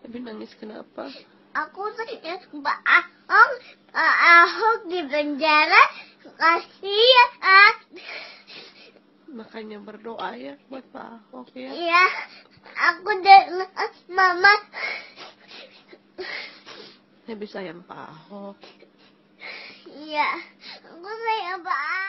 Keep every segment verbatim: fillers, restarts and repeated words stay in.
Tapi nangis kenapa? Aku sayang Mbak Ahok, Pak Ahok di penjara, kasihan. Makanya berdoa ya buat Pak Ahok ya. Iya, aku dan Mama. Lebih sayang Pak Ahok. Iya, aku sayang Pak Ahok.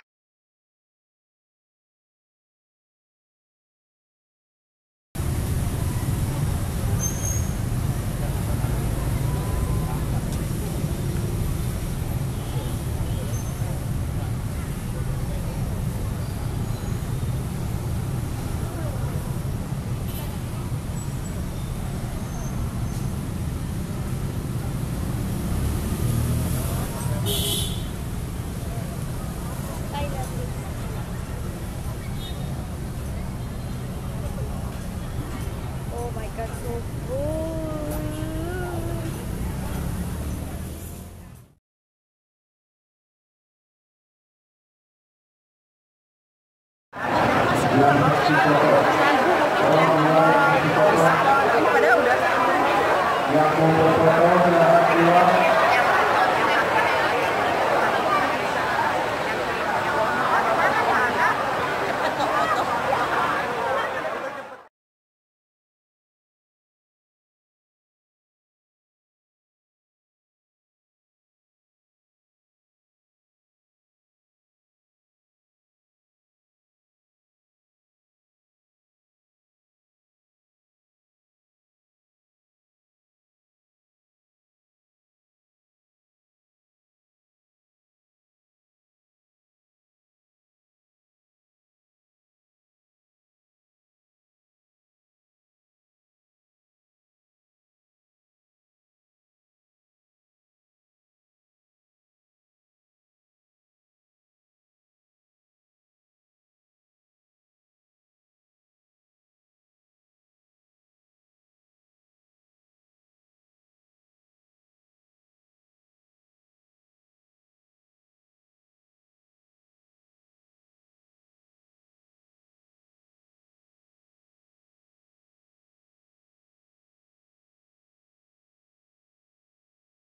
Oh my god, so good. Yang mau berfoto